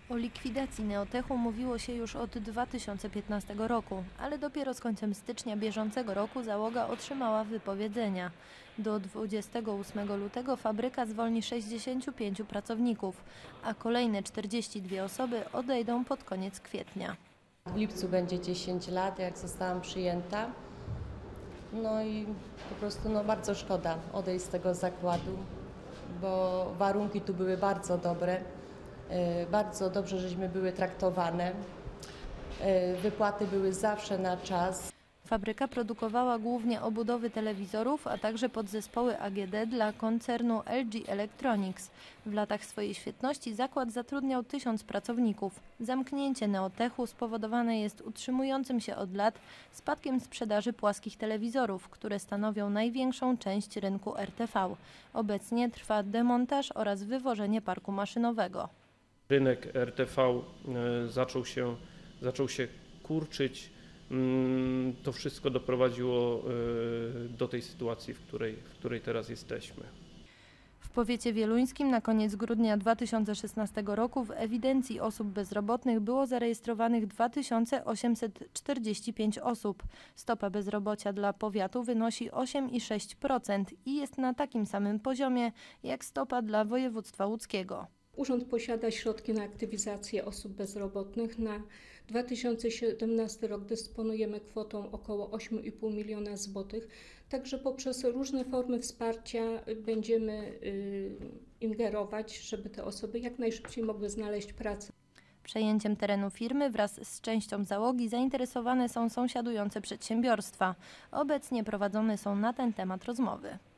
O likwidacji Neotechu mówiło się już od 2015 roku, ale dopiero z końcem stycznia bieżącego roku załoga otrzymała wypowiedzenia. Do 28 lutego fabryka zwolni 65 pracowników, a kolejne 42 osoby odejdą pod koniec kwietnia. W lipcu będzie 10 lat, jak zostałam przyjęta. No i po prostu bardzo szkoda odejść z tego zakładu, bo warunki tu były bardzo dobre. Bardzo dobrze, żeśmy były traktowane. Wypłaty były zawsze na czas. Fabryka produkowała głównie obudowy telewizorów, a także podzespoły AGD dla koncernu LG Electronics. W latach swojej świetności zakład zatrudniał 1000 pracowników. Zamknięcie Neotechu spowodowane jest utrzymującym się od lat spadkiem sprzedaży płaskich telewizorów, które stanowią największą część rynku RTV. Obecnie trwa demontaż oraz wywożenie parku maszynowego. Rynek RTV zaczął się kurczyć. To wszystko doprowadziło do tej sytuacji, w której teraz jesteśmy. W powiecie wieluńskim na koniec grudnia 2016 roku w ewidencji osób bezrobotnych było zarejestrowanych 2845 osób. Stopa bezrobocia dla powiatu wynosi 8,6% i jest na takim samym poziomie jak stopa dla województwa łódzkiego. Urząd posiada środki na aktywizację osób bezrobotnych. Na 2017 rok dysponujemy kwotą około 8,5 miliona złotych. Także poprzez różne formy wsparcia będziemy ingerować, żeby te osoby jak najszybciej mogły znaleźć pracę. Przejęciem terenu firmy wraz z częścią załogi zainteresowane są sąsiadujące przedsiębiorstwa. Obecnie prowadzone są na ten temat rozmowy.